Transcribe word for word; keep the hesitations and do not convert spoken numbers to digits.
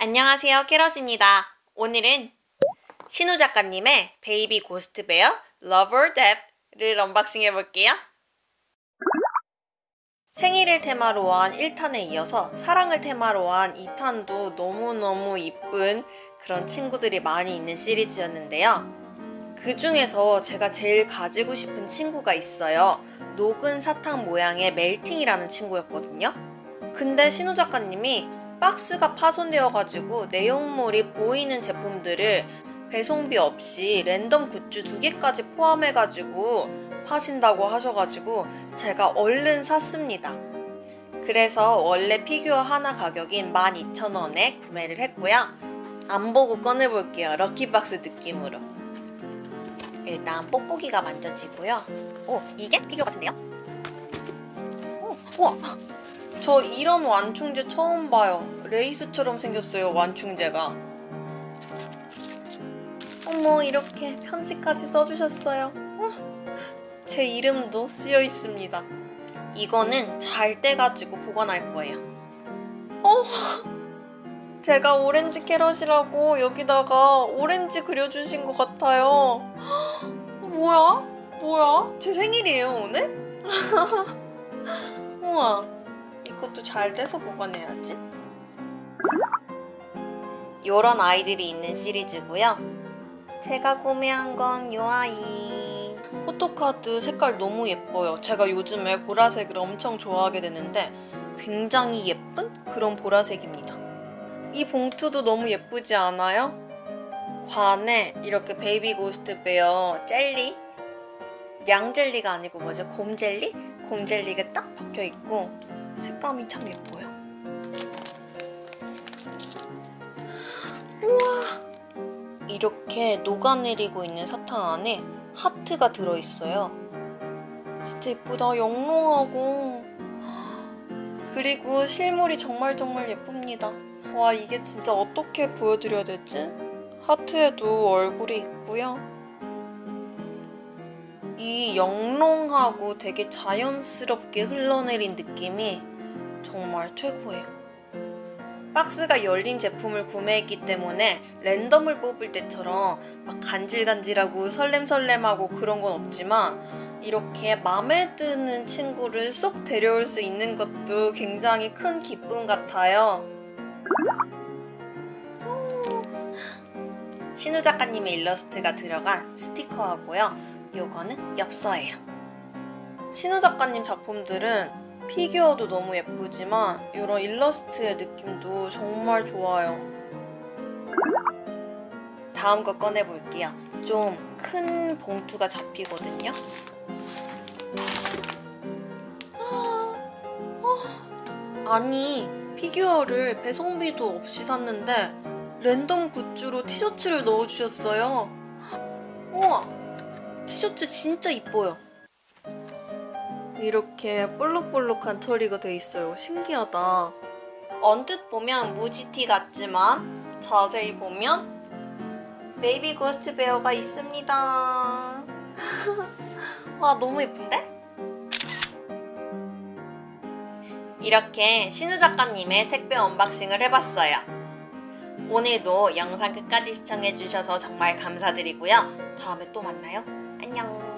안녕하세요, 캐럿입니다. 오늘은 신우 작가님의 베이비 고스트 베어 Love or Death를 언박싱 해볼게요. 생일을 테마로 한 일 탄에 이어서 사랑을 테마로 한 이 탄도 너무너무 이쁜 그런 친구들이 많이 있는 시리즈였는데요. 그 중에서 제가 제일 가지고 싶은 친구가 있어요. 녹은 사탕 모양의 멜팅이라는 친구였거든요. 근데 신우 작가님이 박스가 파손되어가지고 내용물이 보이는 제품들을 배송비 없이 랜덤 굿즈 두 개까지 포함해가지고 파신다고 하셔가지고 제가 얼른 샀습니다. 그래서 원래 피규어 하나 가격인 만 이천 원에 구매를 했고요. 안 보고 꺼내볼게요. 럭키박스 느낌으로. 일단 뽁뽁이가 만져지고요. 오, 이게 피규어 같은데요? 오, 우와! 저 이런 완충제 처음 봐요. 레이스처럼 생겼어요, 완충제가. 어머, 이렇게 편지까지 써주셨어요. 어, 제 이름도 쓰여 있습니다. 이거는 잘 떼가지고 보관할 거예요. 어, 제가 오렌지 캐럿이라고 여기다가 오렌지 그려주신 것 같아요. 뭐야? 뭐야? 제 생일이에요, 오늘? 우와. 이것도 잘 떼서 보관해야지. 요런 아이들이 있는 시리즈고요. 제가 구매한 건 요 아이. 포토카드 색깔 너무 예뻐요. 제가 요즘에 보라색을 엄청 좋아하게 되는데 굉장히 예쁜 그런 보라색입니다. 이 봉투도 너무 예쁘지 않아요? 관에 이렇게 베이비 고스트 베어 젤리? 양젤리가 아니고 뭐죠? 곰젤리? 곰젤리가 딱 박혀있고 색감이 참 예뻐요. 우와! 이렇게 녹아내리고 있는 사탕 안에 하트가 들어있어요. 진짜 예쁘다. 영롱하고. 그리고 실물이 정말 정말 예쁩니다. 와, 이게 진짜 어떻게 보여드려야 되지? 하트에도 얼굴이 있고요. 이 영롱하고 되게 자연스럽게 흘러내린 느낌이 정말 최고예요. 박스가 열린 제품을 구매했기 때문에 랜덤을 뽑을 때처럼 막 간질간질하고 설렘설렘하고 그런 건 없지만 이렇게 마음에 드는 친구를 쏙 데려올 수 있는 것도 굉장히 큰 기쁨 같아요. 신우 작가님의 일러스트가 들어간 스티커하고요. 요거는 엽서예요. 신우 작가님 작품들은 피규어도 너무 예쁘지만 이런 일러스트의 느낌도 정말 좋아요. 다음 거 꺼내볼게요. 좀 큰 봉투가 잡히거든요. 아니, 피규어를 배송비도 없이 샀는데 랜덤 굿즈로 티셔츠를 넣어주셨어요. 우와! 티셔츠 진짜 이뻐요. 이렇게 볼록볼록한 처리가 돼 있어요. 신기하다. 언뜻 보면 무지티 같지만 자세히 보면 베이비 고스트 베어가 있습니다. 와, 너무 예쁜데? 이렇게 신우 작가님의 택배 언박싱을 해봤어요. 오늘도 영상 끝까지 시청해주셔서 정말 감사드리고요. 다음에 또 만나요. 안녕.